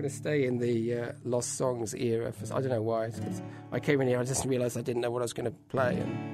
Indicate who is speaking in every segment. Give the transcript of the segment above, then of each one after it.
Speaker 1: to stay in the Lost Songs era. I don't know why. I came in here, I just realised I didn't know what I was going to play. And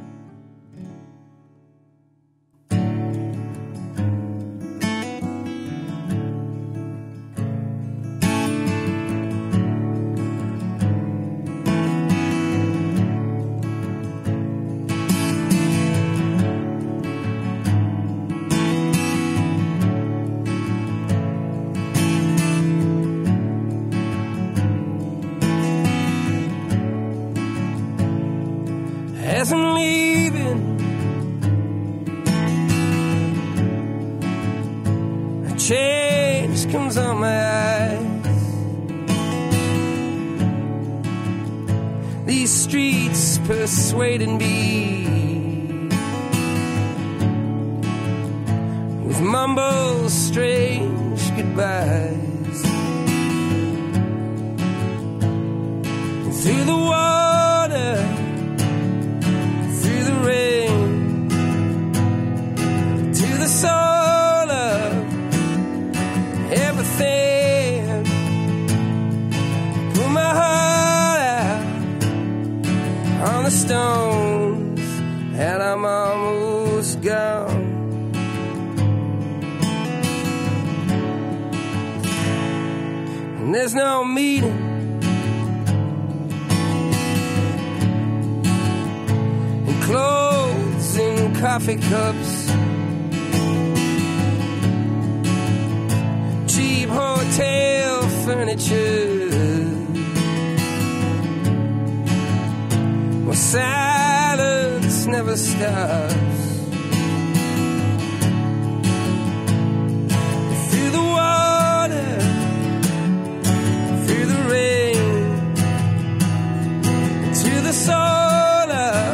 Speaker 1: as I'm leaving, a change comes on my eyes. These streets persuading me with mumbles, strange goodbyes. And through the water, soul of everything, put my heart out on the stones, and I'm almost gone. And there's no meaning in clothes and coffee cups, hotel furniture, where silence never stops. Through the water, through the rain, to the soul of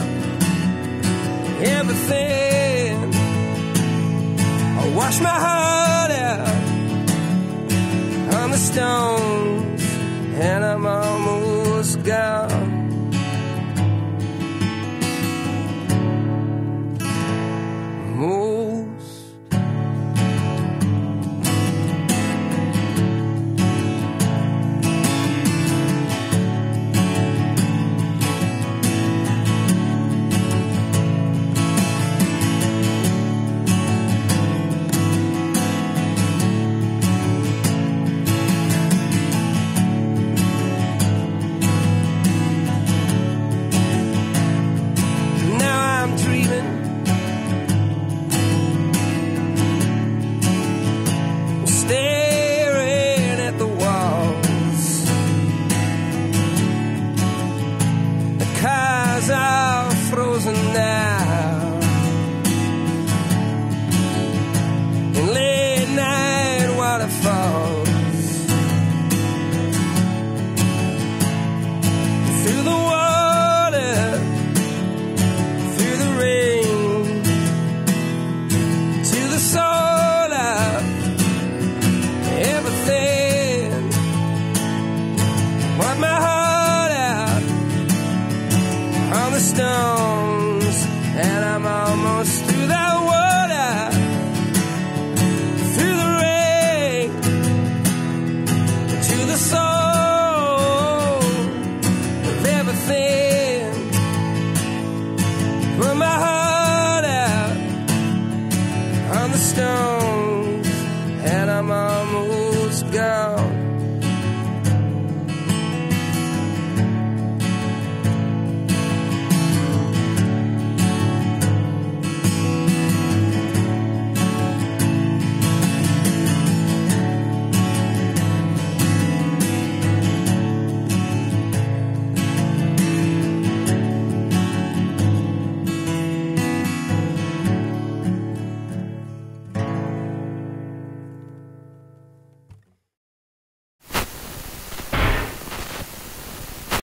Speaker 1: everything, I wash my heart out on the stones, and I'm almost gone. Stones, and I'm almost through that water, through the rain, to the soul of everything. Put my